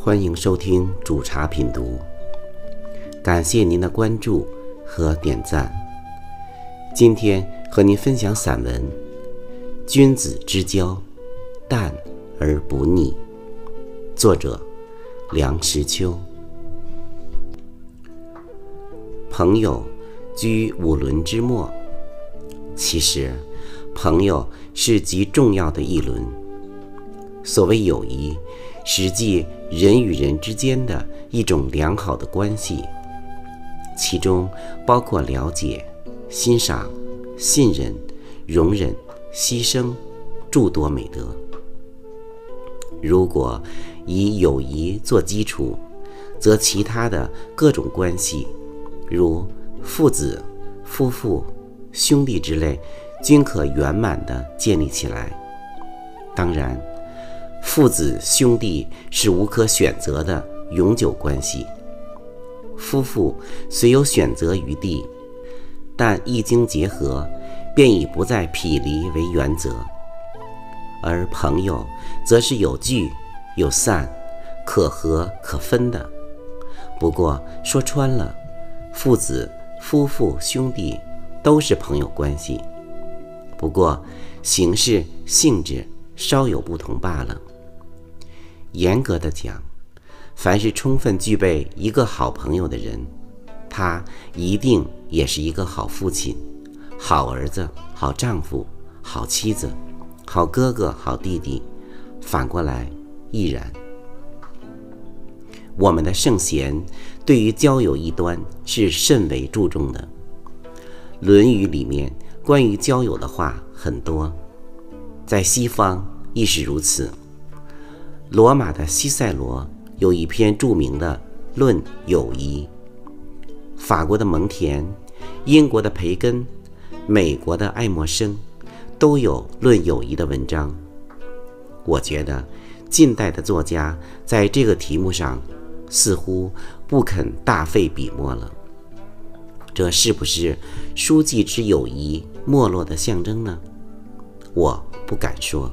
欢迎收听煮茶品读，感谢您的关注和点赞。今天和您分享散文《君子之交，淡而不腻》，作者梁实秋。朋友居五伦之末，其实朋友是极重要的一伦。所谓友谊，实际人与人之间的一种良好的关系，其中包括了解、欣赏、信任、容忍、牺牲诸多美德。如果以友谊做基础，则其他的各种关系，如父子、夫妇、兄弟之类，均可圆满地建立起来。当然，父子兄弟是无可选择的永久关系，夫妇虽有选择余地，但一经结合，便已不再匹离为原则。而朋友则是有聚有散，可合可分的。不过说穿了，父子、夫妇、兄弟都是朋友关系，不过形式性质稍有不同罢了。严格的讲，凡是充分具备一个好朋友的人，他一定也是一个好父亲、好儿子、好丈夫、好妻子、好哥哥、好弟弟，反过来亦然。我们的圣贤对于交友一端是甚为注重的，《论语》里面关于交友的话很多，在西方亦是如此。罗马的西塞罗有一篇著名的《论友谊》，法国的蒙田、英国的培根、美国的爱默生都有论友谊的文章。我觉得近代的作家在这个题目上似乎不肯大费笔墨了，这是不是书记之友谊没落的象征呢？我不敢说。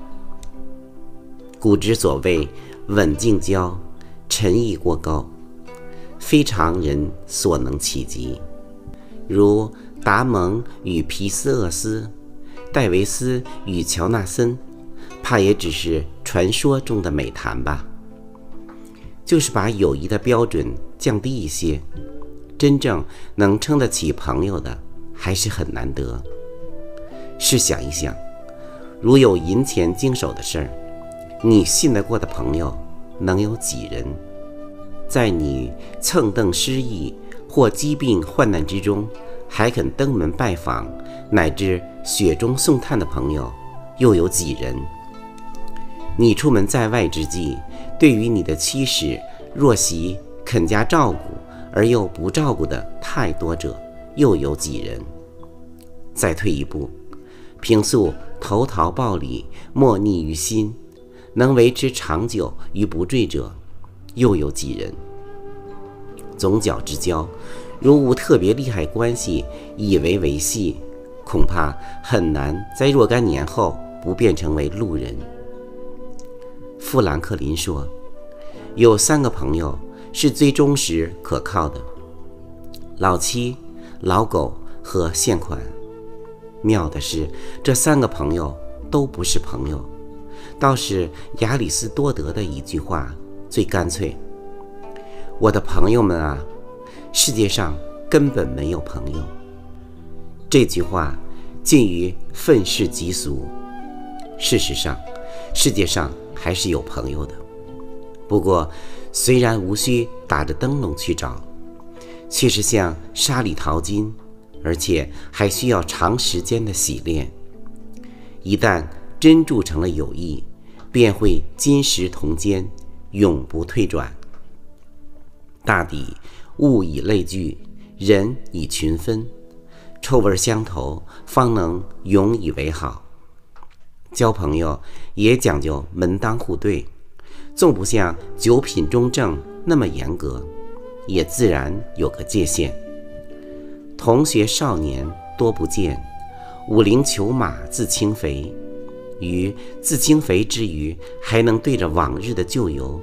古之所谓稳静交，陈意过高，非常人所能企及。如达蒙与皮斯厄斯，戴维斯与乔纳森，怕也只是传说中的美谈吧。就是把友谊的标准降低一些，真正能称得起朋友的还是很难得。试想一想，如有银钱经手的事儿，你信得过的朋友能有几人？在你蹭蹬失意或疾病患难之中，还肯登门拜访乃至雪中送炭的朋友又有几人？你出门在外之际，对于你的妻室若媳肯加照顾而又不照顾的太多者又有几人？再退一步，平素投桃报李，莫逆于心，能维持长久与不坠者又有几人？总角之交，如无特别利害关系以为维系，恐怕很难在若干年后不变成为路人。富兰克林说，有3个朋友是最忠实可靠的：老妻、老狗和现款。妙的是，这3个朋友都不是朋友，倒是亚里士多德的一句话最干脆：我的朋友们啊，世界上根本没有朋友。这句话近于愤世嫉俗。事实上，世界上还是有朋友的，不过虽然无需打着灯笼去找，却是像沙里淘金，而且还需要长时间的洗练。一旦真铸成了友谊，便会金石同坚，永不退转。大抵物以类聚，人以群分，臭味相投，方能永以为好。交朋友也讲究门当户对，纵不像九品中正那么严格，也自然有个界限。同学少年多不见，五陵裘马自轻肥。于自轻肥之余，还能对着往日的旧友，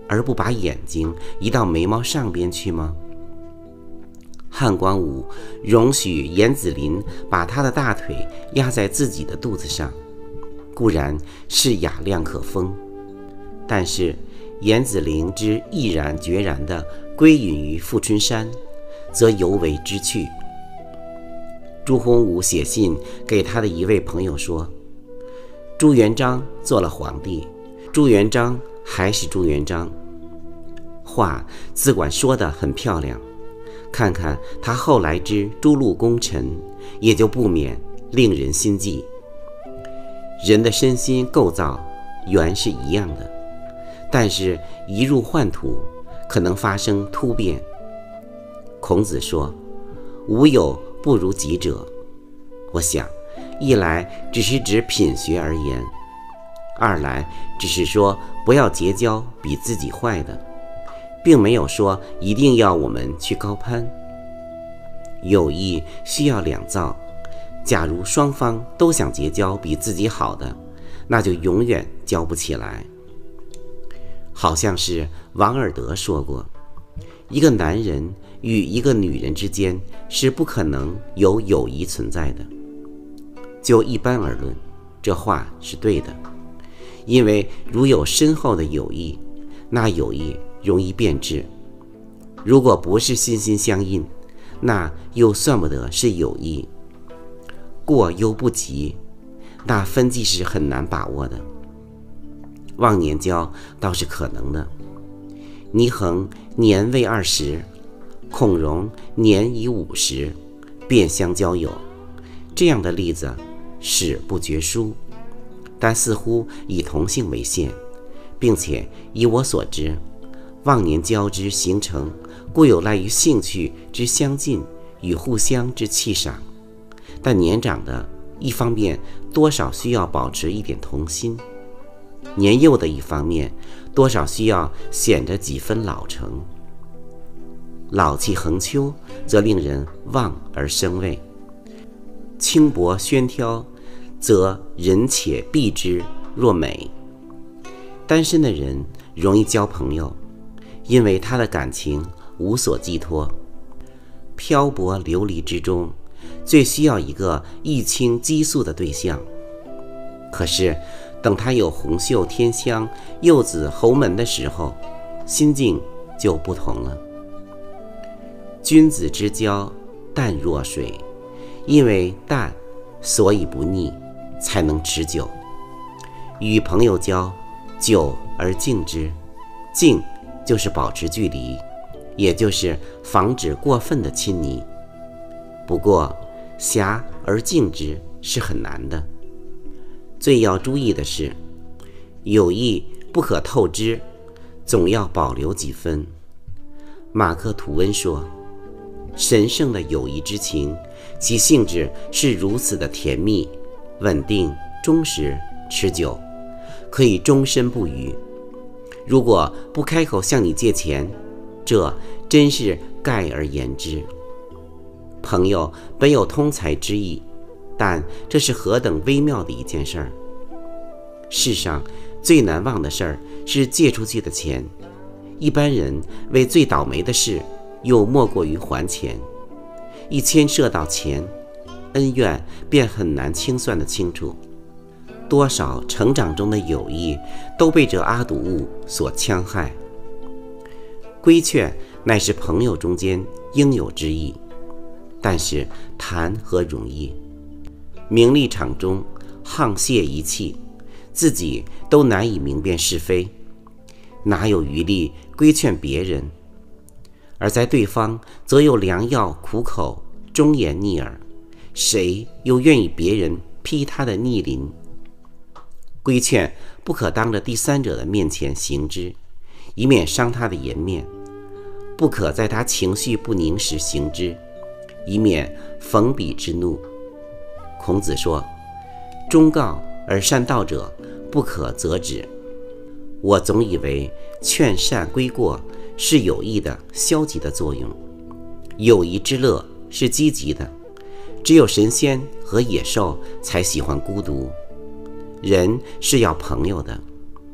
而不把眼睛移到眉毛上边去吗？汉光武容许严子霖把他的大腿压在自己的肚子上，固然是雅量可封，但是严子霖之毅然决然地归隐于富春山，则尤为知趣。朱洪武写信给他的一位朋友说，朱元璋做了皇帝，朱元璋还是朱元璋，话自管说得很漂亮，看看他后来之诸路功臣，也就不免令人心悸。人的身心构造原是一样的，但是一入宦途，可能发生突变。孔子说，无有不如己者。我想，一来只是指品学而言，二来只是说不要结交比自己坏的，并没有说一定要我们去高攀。友谊需要两造，假如双方都想结交比自己好的，那就永远交不起来。好像是王尔德说过，一个男人与一个女人之间是不可能有友谊存在的。就一般而论，这话是对的，因为如有深厚的友谊，那友谊容易变质；如果不是心心相印，那又算不得是友谊。过犹不及，那分际是很难把握的。忘年交倒是可能的，倪衡年未20，孔融年已50，便相交友，这样的例子史不绝书，但似乎以同性为限，并且以我所知，忘年交之形成，故有赖于兴趣之相近与互相之气赏，但年长的一方面多少需要保持一点童心，年幼的一方面多少需要显着几分老成。老气横秋，则令人望而生畏；轻薄轩挑，则人且避之若美。单身的人容易交朋友，因为他的感情无所寄托。漂泊流离之中，最需要一个一倾激素的对象。可是等他有红袖添香、柚子侯门的时候，心境就不同了。君子之交淡若水，因为淡，所以不腻，才能持久。与朋友交，久而敬之，敬就是保持距离，也就是防止过分的亲昵。不过狭而敬之是很难的。最要注意的是，友谊不可透支，总要保留几分。马克吐温说，神圣的友谊之情，其性质是如此的甜蜜、稳定、忠实、持久，可以终身不渝。如果不开口向你借钱，这真是概而言之。朋友本有通财之意，但这是何等微妙的一件事儿。世上最难忘的事儿是借出去的钱，一般人为最倒霉的事又莫过于还钱。一牵涉到钱，恩怨便很难清算得清楚。多少成长中的友谊都被这阿堵物所戕害。规劝乃是朋友中间应有之义，但是谈何容易？名利场中沆瀣一气，自己都难以明辨是非，哪有余力规劝别人？而在对方则又良药苦口，忠言逆耳，谁又愿意别人批他的逆鳞？规劝不可当着第三者的面前行之，以免伤他的颜面；不可在他情绪不宁时行之，以免逢彼之怒。孔子说，忠告而善道者，不可责止。我总以为劝善归过是有益的消极的作用，友谊之乐是积极的。只有神仙和野兽才喜欢孤独，人是要朋友的。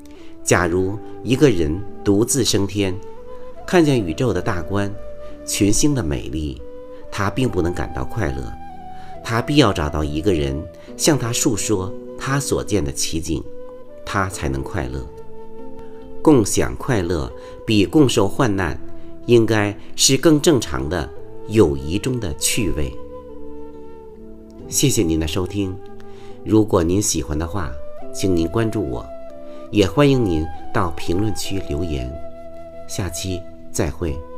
假如一个人独自升天，看见宇宙的大观、群星的美丽，他并不能感到快乐，他必要找到一个人向他述说他所见的奇景，他才能快乐。共享快乐比共受患难应该是更正常的友谊中的趣味。谢谢您的收听，如果您喜欢的话，请您关注我，也欢迎您到评论区留言。下期再会。